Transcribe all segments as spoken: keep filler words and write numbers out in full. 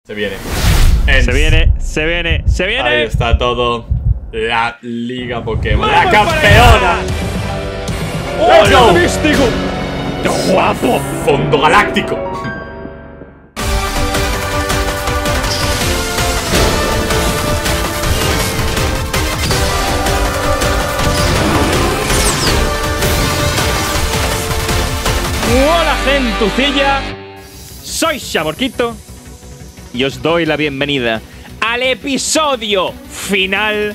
Se viene. Ens. Se viene, se viene, se viene. Ahí está todo. La Liga Pokémon. ¡La campeona! ¡Let's go! ¡Místico! ¡Qué guapo! Fondo galáctico. Hola, gentucilla. Soy Shamorquito y os doy la bienvenida al episodio final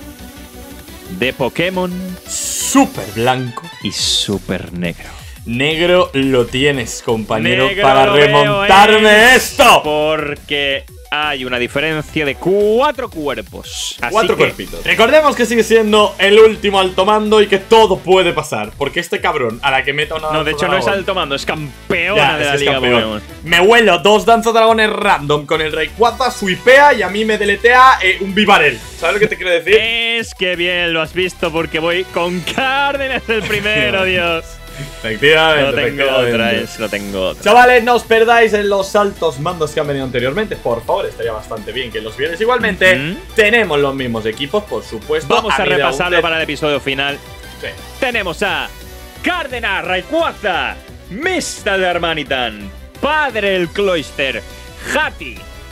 de Pokémon Super blanco y super negro. Negro lo tienes, compañero, Negro para lo remontarme veo, ¿eh? esto. Porque hay una diferencia de cuatro cuerpos. Así Cuatro que, cuerpitos. Recordemos que sigue siendo el último alto mando y que todo puede pasar. Porque este cabrón, a la que meta una No, de hecho no es alto mando, es campeona Ya, de la es Liga campeón. Pokémon. Me huelo dos danzadragones random con el Rayquaza, suipea y a mí me deletea eh, un Vivarel. ¿Sabes lo que te quiero decir? Es que bien lo has visto porque voy con Cárdenas el primero, Dios. Efectivamente, No tengo efectivamente. otra, es, no tengo otra. Chavales, no os perdáis en los altos mandos que han venido anteriormente. Por favor, estaría bastante bien que los vierais. Igualmente, Ujú. tenemos los mismos equipos, por supuesto. Vamos a mí de repasarlo Agunte- para el episodio final. Sí. Tenemos a Cárdenas, Rayquaza, Mister de Armanitan, Padre el Cloyster, Hati,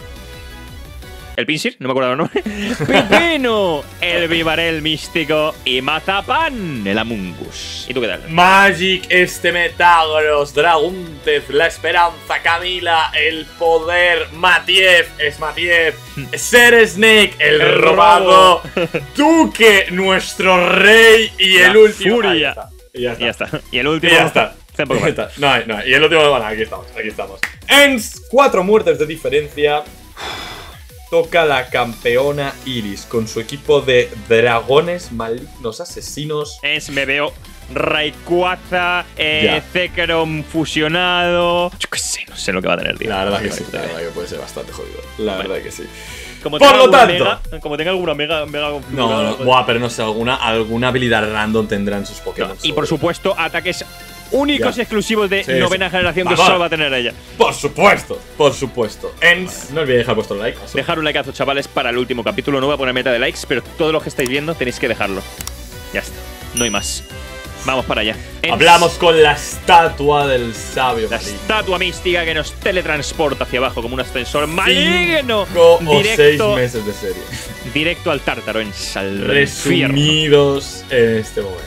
el Pinsir, no me acuerdo el nombre, Pipino, el Vivarel místico y Mazapán, el Amungus. ¿Y tú qué tal? Magic, este Metagross, Draguntez, la Esperanza, Camila, el Poder, Matief, es Matief, Ser Snake, el, El robado, robo. Duque, nuestro rey y La el último. furia. Ahí está. Y ya está. Y ya está. Y el Y último. ya está. Tampoco Ya está. No hay, no hay. Y el último, bueno, aquí estamos, aquí estamos. En cuatro muertes de diferencia, toca la campeona Iris con su equipo de dragones malignos asesinos. Es, me veo Rayquaza, eh, Ya. Zekrom fusionado. Yo qué sé, no sé lo que va a tener, tío. La verdad que sí, la verdad que puede ser bastante jodido. La verdad que sí. Como Por tenga lo alguna tanto- mega- como tenga alguna mega, mega No, configurada, no, pues- buah, pero no sé, alguna, alguna habilidad random tendrán sus Pokémon. Y por supuesto, ataques únicos Ya. y exclusivos de Sí, novena sí. generación que Vamos. solo va a tener ella. Por supuesto, por supuesto. Ens, no olvidéis dejar vuestro like. eso. Dejar un likeazo, chavales, para el último capítulo. No voy a poner meta de likes, pero todos los que estáis viendo tenéis que dejarlo. Ya está, no hay más. Vamos para allá. Ens, Hablamos con la estatua del sabio. la maligno. estatua mística que nos teletransporta hacia abajo como un ascensor maligno. Cinco o seis Directo, meses de serie. directo al tártaro, Ens, al infierno. Resumidos en este momento.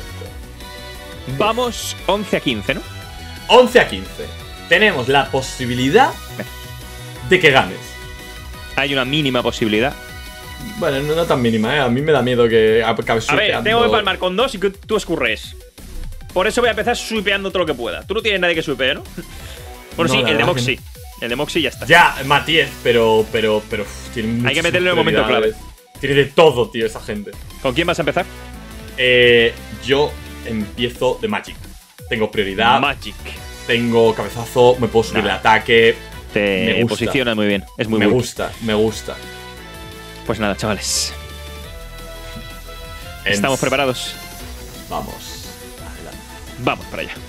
Vamos once a quince, ¿no? once a quince. Tenemos la posibilidad de que ganes. Hay una mínima posibilidad. Bueno, no, no tan mínima, ¿eh? A mí me da miedo que acabe A ver, swipeando. tengo que palmar con dos y que tú escurres. Por eso voy a empezar swipeando todo lo que pueda. Tú no tienes nadie que swipee, ¿no? Bueno, No, sí, la el de verdad que Moxie. El de Moxie ya está. Ya, Matiez, pero, pero, pero, uf, tiene muchas Hay que meterlo en el momento prioridades. Tiene de todo, tío, esa gente. ¿Con quién vas a empezar? Eh, yo empiezo de Magic. Tengo prioridad, Magic. tengo cabezazo, me puedo subir Nah. el ataque. Te Me gusta. posicionas muy bien. Es muy me bueno. gusta, me gusta. Pues nada, chavales. Ens, ¿Estamos preparados? Vamos. Adelante. Vamos para allá.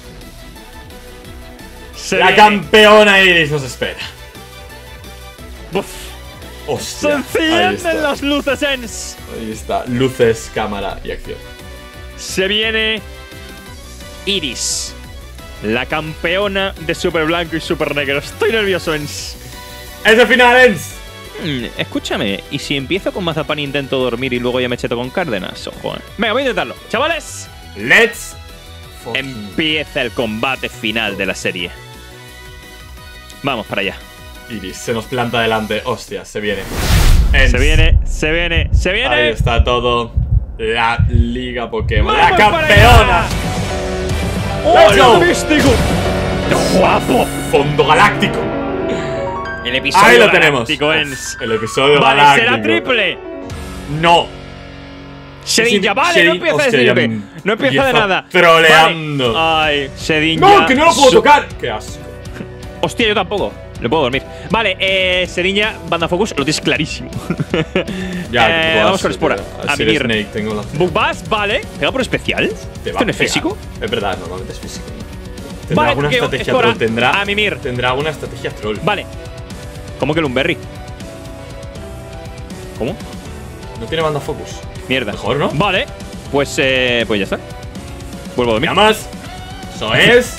Se La viene. campeona Iris nos espera. Buf. Hostia. Se Ahí encienden está. las luces, Ens. Ahí está. Luces, cámara y acción. Se viene Iris, la campeona de Super Blanco y Super Negro. Estoy nervioso, Ens. ¡Es el final, Ens! Mm, escúchame, ¿y si empiezo con Mazapán e intento dormir y luego ya me cheto con Cárdenas? Ojo, eh. Venga, voy a intentarlo. Chavales, Let's fucking- empieza el combate final de la serie. Vamos para allá. Iris se nos planta delante. Hostia, se viene. Ens. Se viene, se viene, se viene. Ahí está todo. La Liga Pokémon. ¡La ¡Vamos para campeona! allá! ¡Let's go! ¡Oh, místico! ¡Qué guapo! Fondo galáctico. El episodio Ahí lo galáctico, tenemos. Ens. El episodio Vale, galáctico. será triple. No. Sedinja, Sí, vale, no Sedin- empieza de hostia, ya sirve. m- No empieza de empieza nada. troleando. Vale. Ay, Sedinja. ¡No, que no lo puedo su- tocar! ¡Qué asco! Hostia, yo tampoco. Le puedo dormir. Vale, eh, Sedinja, Banda Focus, lo tienes clarísimo. Ya, Eh, vamos con Espora. A Así mimir. Snake tengo la Bugbass, vale. Pega por especial. Te va ¿Esto no a es pegar. físico? Es verdad, normalmente es físico. Tendrá Vale, alguna porque estrategia Espora, troll. Tendrá, a mimir. tendrá alguna estrategia troll. Vale. ¿Cómo que Lumberry? ¿Cómo? No tiene banda focus. Mierda. Mejor, ¿no? Vale. Pues, eh, pues ya está. Vuelvo a dormir. Nada más. Eso es.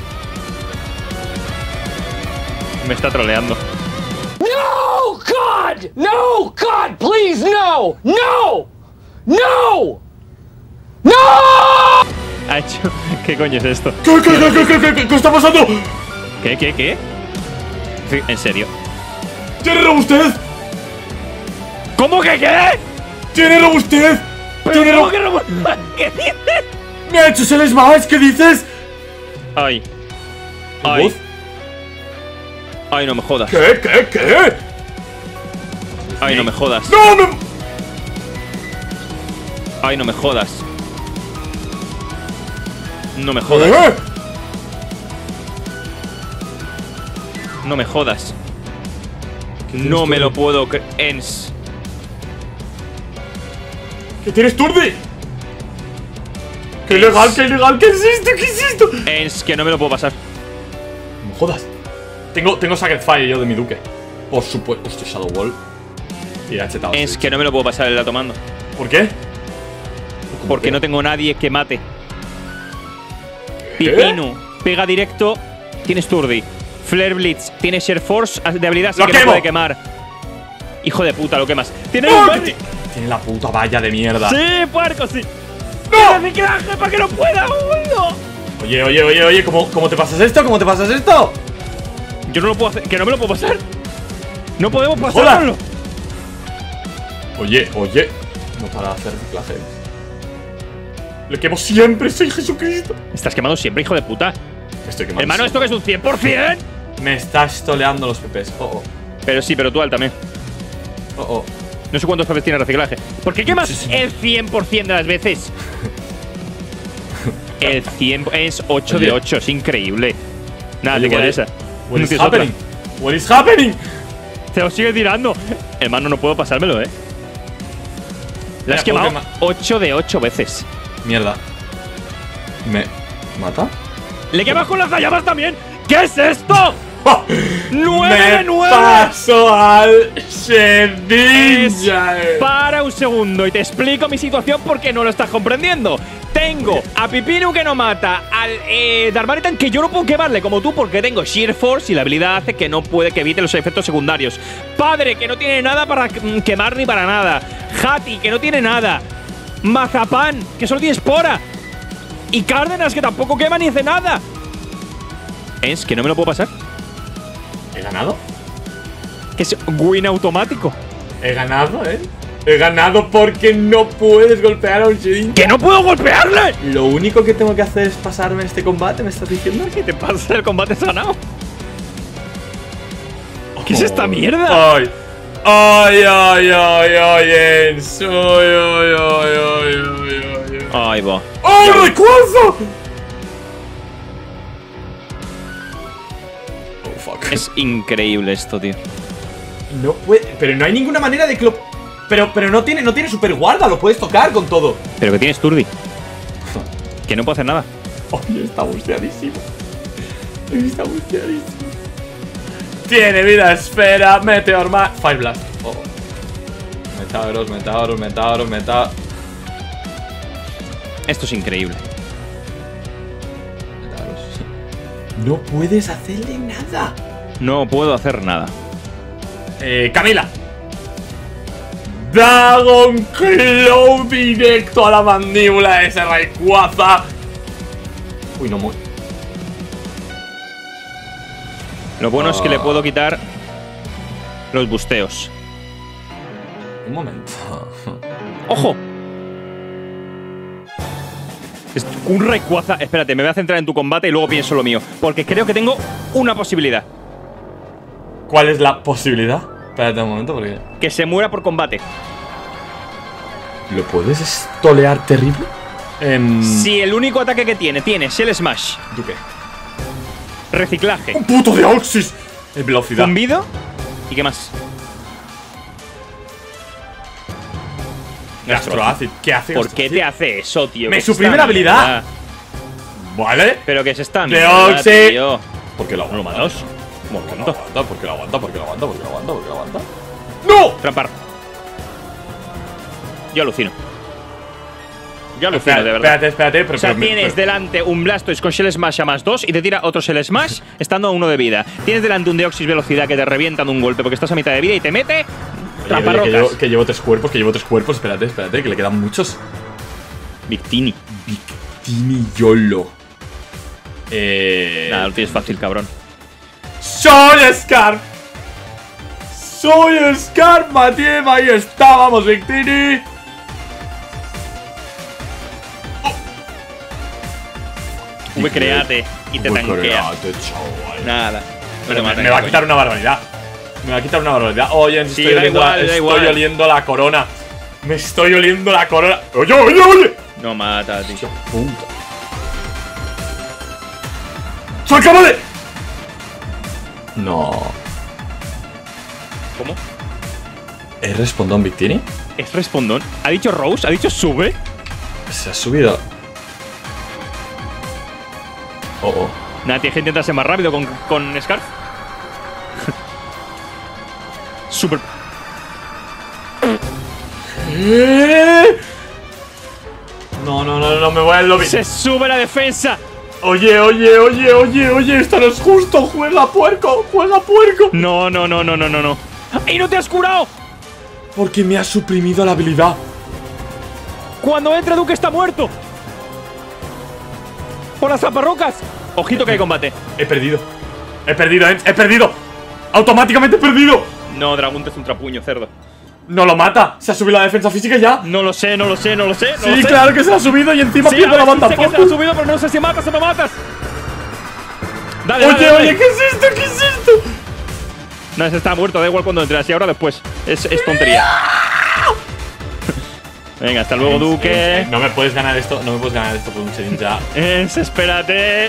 Me está troleando. No, God! No, God, please, no! No! No! ¡No! Ha hecho. ¿Qué coño es esto? ¿Qué, qué, qué, qué, qué, qué, qué está pasando? ¿Qué, qué, qué? Sí, ¿en serio? ¿Tiene robustez? ¿Cómo que qué? ¿Tiene robustez? ¿Tiene ¿Cómo ro- que no? ¿Qué dices? ¿Me ha hecho el smash? ¿Qué dices? Ay. ¿Tu Ay. voz? Ay, no me jodas. ¿Qué, qué, qué? Ay, no me jodas. ¡No, me... Ay, no me jodas. No me jodas. ¿Eh? No me jodas. No me lo puedo creer. Ens. ¿Qué tienes, Turdi? ¡Qué ilegal, qué ilegal! ¿Qué es esto? ¿Qué es esto? Ens, que no me lo puedo pasar. No me jodas. Tengo, tengo Sacred Fire yo de mi duque. Por supuesto. Hostia, Shadow Wall. Y ha chetado. Es que no me lo puedo pasar el la tomando. ¿Por qué? Porque no tengo nadie que mate. Pipino, pega directo. Tienes Turdi. Flare Blitz, tiene Share Force de habilidad, así ¡Lo que no quemo! puede quemar. Hijo de puta, lo quemas. Tiene ¡No! un que Berry. ti- Tiene la puta valla de mierda. Sí, puerco, sí. ¡No! ¡Tiene reciclaje para que no pueda! ¡Uno! Oye, oye, oye, oye, ¿cómo, ¿cómo te pasas esto? ¿Cómo te pasas esto? Yo no lo puedo hacer, que no me lo puedo pasar. No podemos ¡Joda! pasárnoslo. Oye, oye. No para de hacer reciclaje. Le quemo siempre, soy Jesucristo. Estás quemado siempre, hijo de puta. Me estoy quemando. Hermano, ¿esto que es un cien por cien? Me estás toleando los P Ps. Oh, oh. Pero sí, pero tú al también. Oh, oh. No sé cuántos P Ps tiene reciclaje. ¿Por qué quemas Sí, sí. el cien por cien de las veces? El cien es ocho Oye. de ocho, es increíble. Nada, Oye, te queda what esa. is- What No is tienes otra. happening? What is happening? Te lo sigue tirando. Hermano, no puedo pasármelo, eh. La has Mira, puedo quemado quemar- ocho de ocho veces. Mierda. ¿Me mata? ¡Le quemas con las llamas también! ¿Qué es esto? ¡Oh! ¡Nueve ¡Me de nueve! paso al Sevilla! Para un segundo y te explico mi situación porque no lo estás comprendiendo. Tengo a Pipinu que no mata, al eh, Darmanitan que yo no puedo quemarle como tú porque tengo Sheer Force y la habilidad hace que no puede que evite los efectos secundarios. Padre que no tiene nada para mm, quemar ni para nada. Hati que no tiene nada. Mazapán que solo tiene espora. Y Cárdenas que tampoco quema ni hace nada. Es que no me lo puedo pasar. ¿He ganado? Que es win automático. He ganado, ¿eh? He ganado porque no puedes golpear a un Shedin. ¡Que no puedo golpearle! Lo único que tengo que hacer es pasarme este combate, ¿me estás diciendo? ¿Qué te pasa? El combate sanado. ¿Qué es esta mierda? ¡Ay! ¡Ay, ay, ay, ay! Ens. ¡Ay, ay, ay, ay, ay, ay! Ahí va. ¡Ay, recuerdo! Oh, fuck. Es increíble esto, tío. No puede. Pero no hay ninguna manera de que lo. Pero, pero no tiene, no tiene super guarda, lo puedes tocar con todo. Pero que tienes Turdi. Que no puedo hacer nada. Oye, está busteadísimo. Está busteadísimo. Tiene vida esfera, Meteor Man. Fire Blast. Oh. Metauros, Metauros, Metauros, Metauros. Esto es increíble. Metauros. No puedes hacerle nada. No puedo hacer nada. Eh, Camila. Dragon Claw directo a la mandíbula de ese Rayquaza. Uy, no muy. Lo bueno es que le puedo quitar los busteos. Un momento. ¡Ojo! Es un Rayquaza. Espérate, me voy a centrar en tu combate y luego pienso lo mío. Porque creo que tengo una posibilidad. ¿Cuál es la posibilidad? Espérate un momento porque. Que se muera por combate. ¿Lo puedes estolear terrible? Em, Si el único ataque que tiene, tiene Shell Smash, ¿Tú qué? reciclaje, ¡Un puto de Oxys! En velocidad. zumbido y qué más. Gastroacid. ¿Qué hace? ¿Por qué te hace eso, tío? Me ¿Qué es suprime esta la habilidad. mierda? ¿Vale? Pero que es esta De mierda, Oxy. tío. ¿Por qué lo ¿No lo aguanta? matas? ¿Por qué lo aguanta? ¿Por qué lo aguanta? ¿Por qué lo aguanta? ¿Por qué lo aguanta? ¿Por qué lo aguanta? ¿Por qué lo aguanta? ¡No! Trampar. Yo alucino. Yo alucino, Espérate, de verdad. espérate, espérate. Pero, O sea, pero- tienes pero- delante un Blastoise con Shell Smash a más dos y te tira otro Shell Smash estando a uno de vida. Tienes delante un Deoxys velocidad que te revienta de un golpe porque estás a mitad de vida y te mete Oye, oye, tramparrocas. que, llevo, que llevo tres cuerpos, que llevo tres cuerpos. Espérate, espérate, que le quedan muchos. Victini. Victini Yolo. Eh. Nada, lo tienes fácil, cabrón. ¡Soy Scarf! ¡Soy Scarf, Matiev! Ahí está, vamos, Victini. V create y te Uy, tanquea. create, chaval. Nada. No te me, mata me ni va a coña. quitar una barbaridad. Me va a quitar una barbaridad. Oye, Sí, estoy, da oliendo, igual, da estoy igual. oliendo la corona. Me estoy oliendo la corona. ¡Oye, oye, oye! No mata, tío. Puta. ¡Se acaba de! No. ¿Cómo? ¿He respondido en Victini? ¿Es respondón? ¿Ha dicho Rose? ¿Ha dicho sube? Se ha subido. Oh, oh. Nada, tienes que intentar ser más rápido con, con Scarf. Super. ¿Eh? No, no, no, no, me voy al lobby. Se sube la defensa. Oye, oye, oye, oye, oye, esto no es justo. Juega puerco, juega puerco. No, no, no, no, no, no, no. ¡Y no te has curado! Porque me ha suprimido la habilidad. Cuando entra Duque está muerto. Por las zaparrocas. Ojito que hay combate. He perdido. He perdido, Ents, he perdido. Automáticamente he perdido. No, Dragunte es un trapuño, cerdo. No lo mata. Se ha subido la defensa física ya. No lo sé, no lo sé, no lo sé. No Sí, lo sé. claro que se la ha subido y encima Sí, pierdo a la ver, sí banda. sé que se la ha subido, pero no sé si matas o no matas. Dale, Oye, dale, dale. oye, ¿qué es esto? ¿Qué es esto? No, ese está muerto, da igual cuando entras y ahora después. Es, es tontería. Venga, hasta luego, Ents, Duque. Ents, No me puedes ganar esto. No me puedes ganar esto por un ninja. Ens, espérate.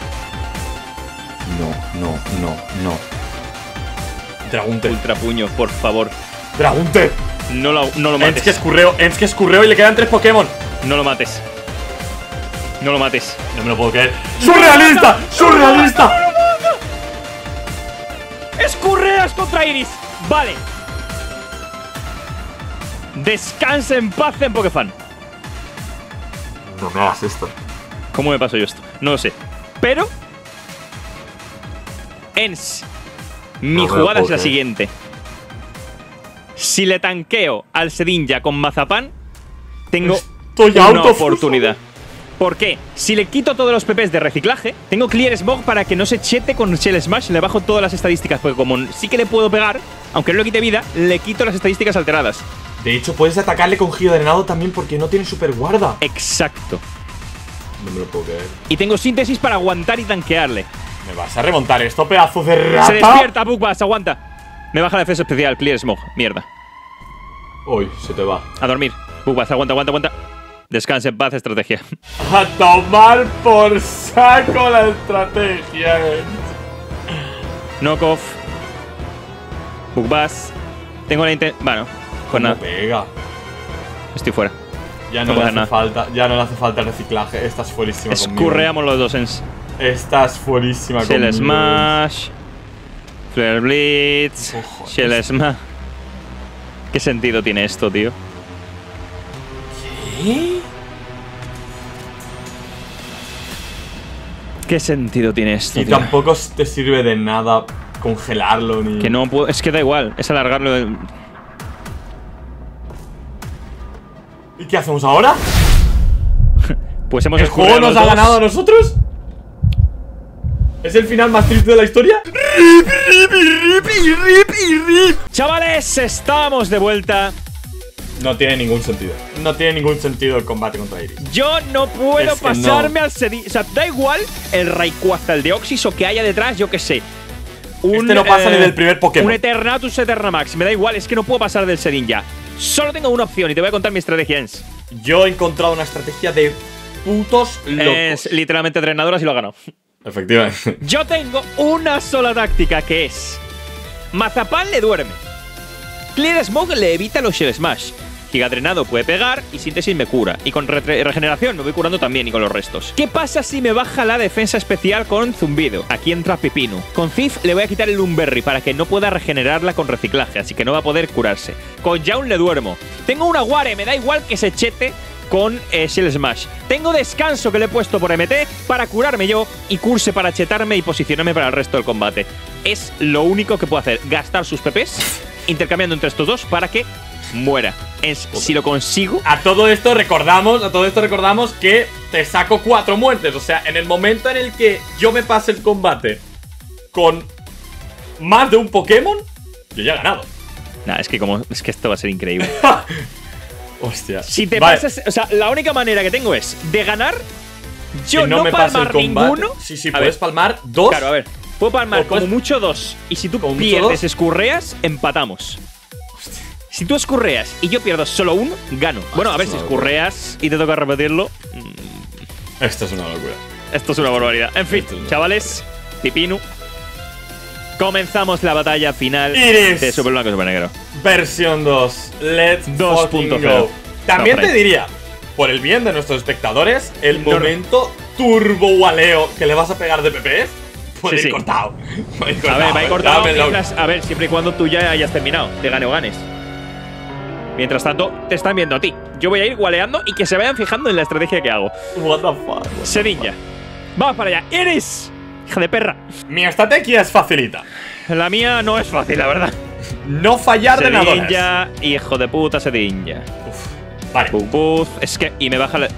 No, no, no, no. Dragunte. Ultra puño, por favor. Dragunte. No lo, no lo Ents mates. que escurreo, Ents que escurreo y le quedan tres Pokémon. No lo mates. No lo mates. No me lo puedo creer. ¡Surrealista! ¡Surrealista! ¡Escurreas contra Iris! Vale. Descansa en paz en Pokefan. No me hagas esto. ¿Cómo me paso yo esto? No lo sé. Pero Ens, mi No me lo jugada puedo es la creer. siguiente. Si le tanqueo al Sedinja con Mazapán, tengo Estoy una auto, oportunidad. ¿Por qué? Si le quito todos los P Ps de reciclaje, tengo Clear Smog para que no se chete con Shell Smash. Le bajo todas las estadísticas, porque como sí que le puedo pegar, aunque no le quite vida, le quito las estadísticas alteradas. De hecho, puedes atacarle con giro drenado también porque no tiene super guarda. Exacto. No me lo puedo creer. Y tengo síntesis para aguantar y tanquearle. ¿Me vas a remontar esto, pedazo de rata? Se despierta, Bugbass, aguanta. Me baja la defensa especial, Clear Smog. Mierda. Uy, se te va. A dormir. Bugbass, aguanta, aguanta, aguanta. Descanse en paz, estrategia. A tomar por saco la estrategia. Knock off. Bugbass. Tengo la intención. Bueno, pues No nada. pega. Estoy fuera. Ya No no, le pasa hace nada. falta, ya no le hace falta el reciclaje. Estás fuerísima conmigo. Escurreamos los dos ens. Estás fuerísima Shell conmigo. Smash. Flare Blitz. Cojones. Shell Smash. ¿Qué sentido tiene esto, tío? ¿Qué? ¿Qué sentido tiene esto, Y tío? tampoco te sirve de nada congelarlo ni. Que no puedo. Es que da igual. Es alargarlo. de- ¿Y qué hacemos ahora? Pues hemos ¿El juego escurrido nos los ha dos. ganado a nosotros? ¿Es el final más triste de la historia? Chavales, estamos de vuelta. No tiene ningún sentido. No tiene ningún sentido el combate contra Iris. Yo no puedo Es que pasarme no. al Sedinja. O sea, da igual el Rayquaza, el Deoxys o que haya detrás, yo qué sé. Un, Este no pasa ni del primer Pokémon. Un Eternatus Eternamax. Me da igual, es que no puedo pasar del Sedinja. Solo tengo una opción y te voy a contar mi estrategia, Ens. Yo he encontrado una estrategia de putos locos. Es literalmente drenadoras y lo ha ganado. Efectivamente. Yo tengo una sola táctica que es: Mazapán le duerme, Clear Smog le evita los Shell Smash Giga Drenado puede pegar y Síntesis me cura. Y con re regeneración me voy curando también y con los restos. ¿Qué pasa si me baja la defensa especial con Zumbido? Aquí entra Pipino. Con Thief le voy a quitar el Lumberry para que no pueda regenerarla con reciclaje, así que no va a poder curarse. Con Jaun le duermo. Tengo una Ware, me da igual que se chete con eh, Shield Smash. Tengo descanso que le he puesto por M T para curarme yo y curse para chetarme y posicionarme para el resto del combate. Es lo único que puedo hacer, gastar sus P Ps intercambiando entre estos dos para que muera. Es, si lo consigo. A todo esto recordamos, a todo esto recordamos que te saco cuatro muertes. O sea, en el momento en el que yo me pase el combate con más de un Pokémon, yo ya he ganado. Nah, es que como es que esto va a ser increíble. Hostia. Si te vale. pasas, o sea, la única manera que tengo es de ganar. Yo que no, no me pase el palmar combate. ninguno. Sí, sí, A puedes ver, palmar dos. Claro, a ver. Puedo palmar O puedes- como mucho dos. Y si tú como mucho pierdes, dos. escurreas, empatamos. Si tú escurreas y yo pierdo solo uno, gano. Bueno, a ver, es si una escurreas y te toca repetirlo. mm, Esto es una locura. Esto es una barbaridad. En fin, Esto es una chavales, Pipino. Comenzamos la batalla final Iris. de Super Blanco y Super Negro. Versión dos. Let's dos fucking punto cero. go. También No, te Fred. diría, por el bien de nuestros espectadores, el No, no. momento turbo waleo que le vas a pegar de P P S puede Sí, ir sí. cortado. Puede ir A cortado, ver, va a ir eh. cortado Dámelo. mientras, a ver, siempre y cuando tú ya hayas terminado, te gane o ganes. Mientras tanto, te están viendo a ti. Yo voy a ir gualeando y que se vayan fijando en la estrategia que hago. What the fuck. what the Sedinja. Vamos para allá. ¡Iris! Hija de perra. fuck. Mi estrategia es facilita. La mía no es fácil, la verdad. No fallar de nada. Sedinja, hijo de puta, Sedinja. Vale. Bug Booth. Es que. Y me baja la.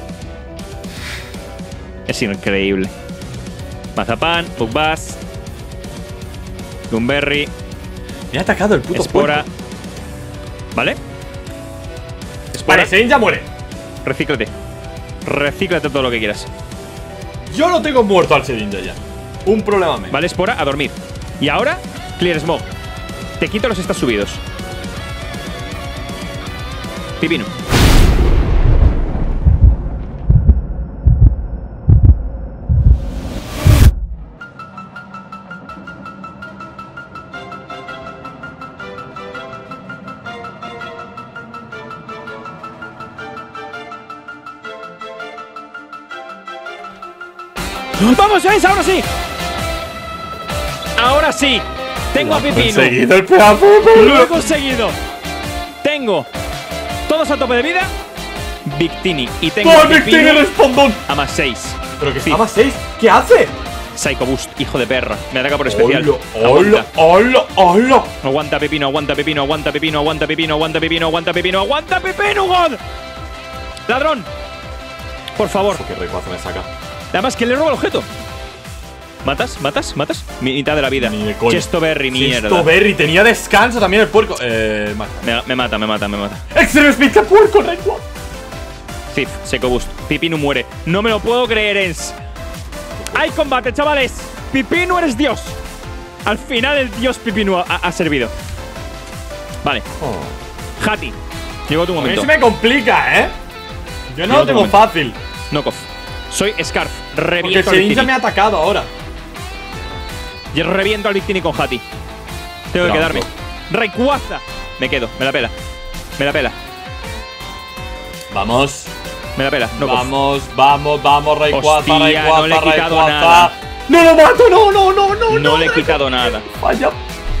Es increíble. Mazapán, Bug Bass. Lumberry. Me ha atacado el puto Espora. puerco. ¿Vale? Espora. Vale, Sein ya muere. Recíclate. Recíclate todo lo que quieras. Yo lo tengo muerto al Sedinja ya. Un problema menos. Vale, Espora, a dormir. Y ahora, Clear Smog. Te quito los estas subidos. Pipino. ¡Vamos, James! ¡Ahora sí! ¡Ahora sí! Tengo a Pipino. Conseguido el pedazo de Lo he conseguido. Tengo todos a tope de vida. Victini. Y tengo a ¡Todo el tiene el Pipino espondón! a más seis. Pero que Sí. estaba seis. ¿Qué hace? Psycho Boost, hijo de perra. Me ataca por especial. ¡Hola! Aguanta. ¡Hola! ¡Hola! Aguanta Pipino, aguanta Pipino, aguanta Pipino, aguanta Pipino, aguanta Pipino, aguanta Pipino, aguanta Pipino, God. Ladrón. Por favor. ¡Qué recuazo me saca! Además, que le roba el objeto. ¿Matas? ¿Matas? ¿Matas? Mitad de la vida. Ni de coña. Chestoberry, mierda. Chestoberry, tenía descanso también el puerco. Eh. Mata. Me, me mata, me mata, me mata. ¡Extreme Speed, qué puerco, recuazo! Thief, Seco Boost. Pipino muere. No me lo puedo creer, Ens. ¡Hay combate, chavales! Pipino, eres Dios. Al final el Dios Pipino ha, ha servido. Vale. Oh. Hati. Llegó tu A mí momento. se me complica, ¿eh? Yo no Llegó lo tu tengo momento. fácil. Knockoff. Soy Scarf. Porque el Reviento al Sedinja Victini. me ha atacado ahora. Y reviento al Victini con Hati. Tengo que Bravo. quedarme. Rayquaza. Me quedo. Me la pela. Me la pela. Vamos. Me la pela. Knockoff. Vamos, vamos, vamos, Rayquaza, Hostia, Rayquaza, no le he quitado Rayquaza. nada. ¡No lo mato! ¡No, no, no, no! No, no le he quitado nada. Vaya.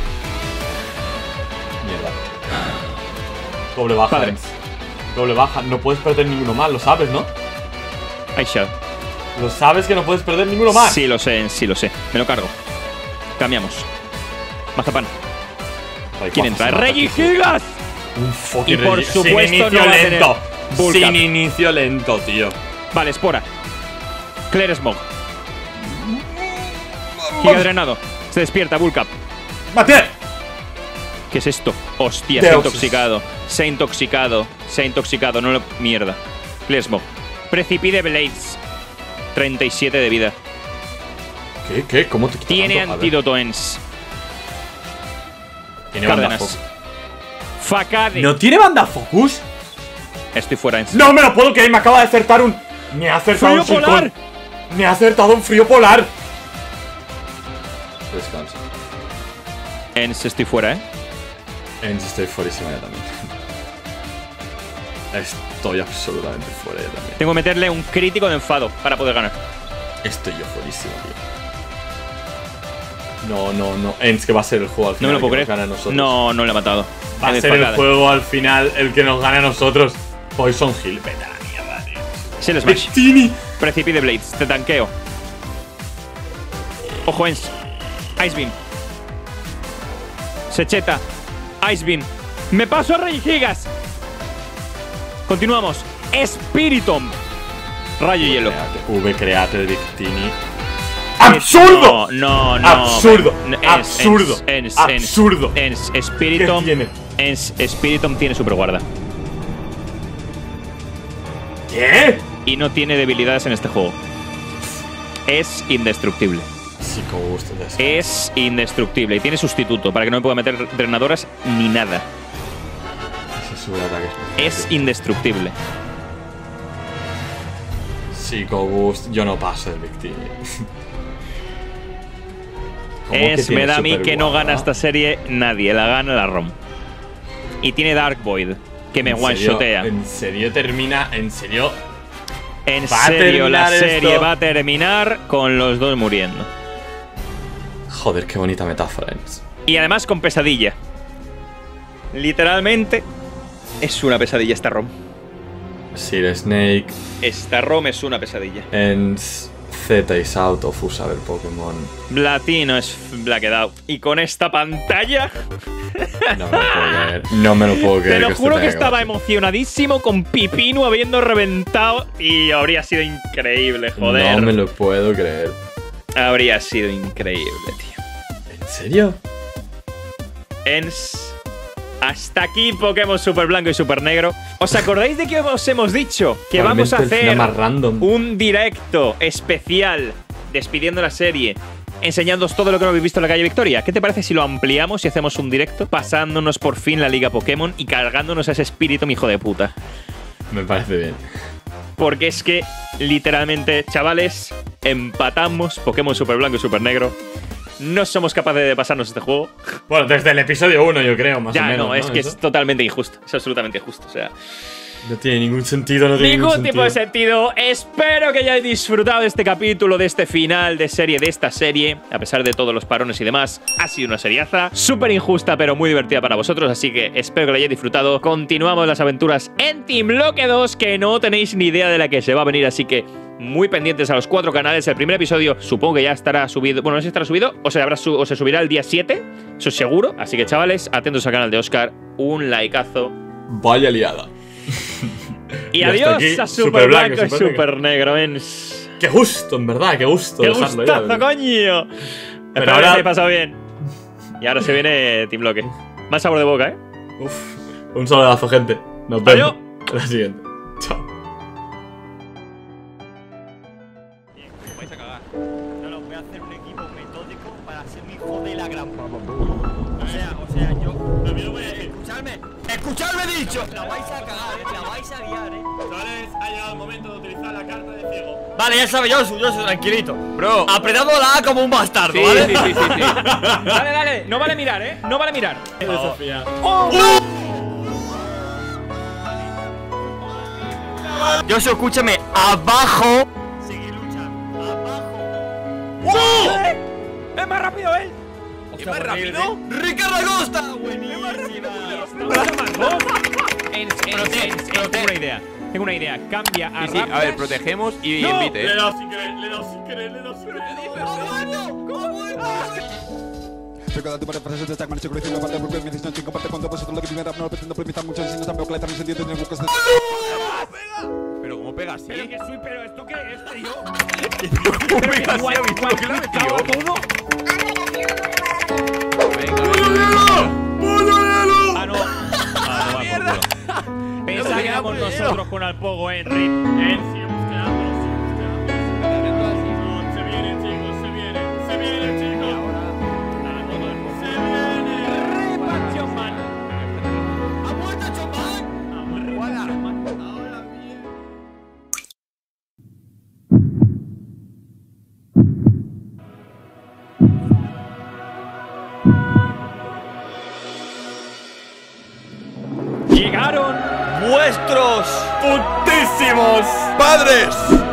Mierda. Doble baja. Padre. Ens. Doble baja. No puedes perder ninguno más, lo sabes, ¿no? Ay, shot. Lo sabes que no puedes perder ninguno más. Sí, lo sé, sí, lo sé. Me lo cargo. Cambiamos. Mazapán. Rayquaza ¿Quién entra? se mata ¡Reggie aquí. Gigas! Un fucking Y por Reggie. supuesto Sin inicio no va a tener lento. Bulk Sin Up. inicio lento, tío. Vale, Espora. Clear Smog. Giga Drenado. Se despierta, Bulk Up. ¡Mate! ¿Qué es esto? Hostia, se ha Deoxys. intoxicado. Se ha intoxicado. Se ha intoxicado. No lo. Mierda. Clear Smog. Precipide Blades. treinta y siete de vida. ¿Qué? ¿Qué? ¿Cómo te quita Tiene tanto? A ver. antídoto Ens. Tiene banda Cárdenas. focus. Facade. ¿No tiene banda focus? Estoy fuera, Ens. ¡No me lo puedo creer! Me acaba de acertar un. Me ha acertado ¡Frío un Shirkon. polar! Me ha acertado un frío polar. Descansa. Ens, estoy fuera, ¿eh? Ens estoy fuerísima ya también. Estoy absolutamente fuera yo también. Tengo que meterle un crítico de enfado para poder ganar. Estoy yo fuerísimo, tío. No, no, no. Es que va a ser el juego al final. No me lo puedo que creer. nos gana a nosotros. No, no le ha matado. Va a Es ser el desfacada. juego al final el que nos gane a nosotros. Poison Hill. Vete a la mierda, tío. Sí, el Smash. Victini. Precipice Blades. Te tanqueo. Ojo, Ens. Ice Beam. Secheta. Ice Beam. Me paso a Rey Gigas. Continuamos. Spiritomb. Rayo Hielo. V create de Victini. ¡Absurdo! No, no, no. Absurdo. Ens, Absurdo. Ens, Ens, Absurdo. Ens, Spiritomb. ¿Qué tiene? Ens, Spiritomb tiene super guarda. ¿Qué? Y no tiene debilidades en este juego. Es indestructible. Psicogusto de eso. Es indestructible. Y tiene sustituto para que no me pueda meter drenadoras ni nada. Ese sube ataque especial. Es indestructible. Psicoboost. Yo no paso el Victini. ¿Cómo que Es, tiene me da a mí super que no guarda? gana esta serie nadie. La gana la ROM. Y tiene Dark Void, que me ¿En serio? one-shotea. ¿En serio termina? ¿En serio? En ¿Va a serio, la terminar serie esto? va a terminar con los dos muriendo. Joder, qué bonita metáfora. Ens. Y además con pesadilla. Literalmente es una pesadilla esta ROM. Sir Snake. Esta ROM es una pesadilla. Ens. Z is out of usar el Pokémon. Platino es Blacked Out. Y con esta pantalla. No me lo puedo creer. No me lo puedo creer. Te lo esto juro que tenga estaba gracia. emocionadísimo con Pipino habiendo reventado. Y habría sido increíble, joder. No me lo puedo creer. Habría sido increíble, tío. ¿En serio? Ens. Hasta aquí Pokémon Super Blanco y Super Negro. ¿Os acordáis de que os hemos dicho? Que vamos a Probablemente el final hacer más random. un directo especial despidiendo la serie, enseñándoos todo lo que no habéis visto en la calle Victoria. ¿Qué te parece si lo ampliamos y hacemos un directo pasándonos por fin la Liga Pokémon y cargándonos a ese espíritu, mi hijo de puta? Me parece bien. Porque es que, literalmente, chavales, empatamos Pokémon Super Blanco y Super Negro. No somos capaces de pasarnos este juego. Bueno, desde el episodio uno, yo creo, más Ya, o menos. no, es que Eso es totalmente injusto. Es absolutamente injusto. O sea, no tiene ningún sentido, no tiene ningún ningún tipo de sentido. sentido. Espero que hayáis disfrutado de este capítulo, de este final de serie, de esta serie. A pesar de todos los parones y demás, ha sido una seriaza. Súper injusta, pero muy divertida para vosotros. Así que espero que lo hayáis disfrutado. Continuamos las aventuras en Team Bloque dos, que no tenéis ni idea de la que se va a venir. Así que muy pendientes a los cuatro canales. El primer episodio supongo que ya estará subido. Bueno, no sé si estará subido o se, habrá su o se subirá el día siete. Eso es seguro. Así que, chavales, atentos al canal de Oscar. Un likeazo. Vaya liada. Y, Y hasta adiós aquí, a Super Super Blanco Blanco, y Super Super Negro. Ens. Qué gusto, en verdad, qué gusto. ¡Qué dejarlo ya, gustazo, ¿verdad? coño! Pero Espero ahora- que os hayáis pasado bien. Y ahora se viene Team Bloque. Más sabor de boca, ¿eh? Uf. Un saludazo, gente. Nos vemos. Adiós. En la siguiente. Chao. Vais a cagar. No, no, voy a hacer un equipo metódico para ser mi hijo de la gran. O sea, o sea, yo. A mí no voy a decir. Escuchadme. ¡Escuchadme, he dicho! La vais a cagar, eh. La vais a guiar, eh. Chavales, ha llegado el momento de utilizar la carta de ciego. Vale, ya sabe, yo soy, yo soy tranquilito. Bro, apretando la A como un bastardo, Sí, ¿vale? sí, sí, sí, sí. Dale, dale. No vale mirar, eh. No vale mirar. De Sofía. Yo soy, escúchame, abajo. Seguir luchando. Abajo. ¡Es más rápido él! ¿Es más rápido? ¡Ricardo Acosta! Buenísima. Ens, Ens, Ens, Ens. Tengo una idea. Tengo una idea. Cambia a Sí, sí, a ver, Raptors. protegemos y No, invite. Le he ¿eh? dado sin querer, le he dado sin querer, le he dado sin querer. Recuerda tu para frases de Jack Manicho creciendo parte porque me dicen cinco parte cuando vosotros lo que primera no lo pretendo primitar mucho si no están veo que la también se entiende en buscas de Pero ¿cómo pega así? Pero que soy, pero ¿esto qué es, tío? ¿Cómo pega así? ¿Has visto lo que le ha metido? todo? Venga, venga. Ah, no. Ah, no, va por culo. Pensaba que éramos nosotros con Alpogo en Rip. Eh, sigamos quedándonos, sigamos quedándonos. No, se viene, chicos, se viene, se viene, chicos. Se viene. Repartición, man. ¡Ha muerto Chomán! Ahora bien. Llegaron vuestros putísimos ¡Padres!